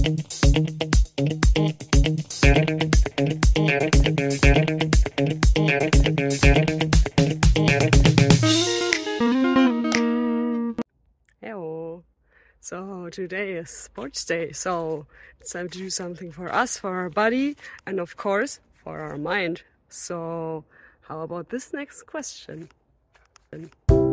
Hello. So today is sports day, so it's time to do something for us, for our body, and of course for our mind. So how about this next question?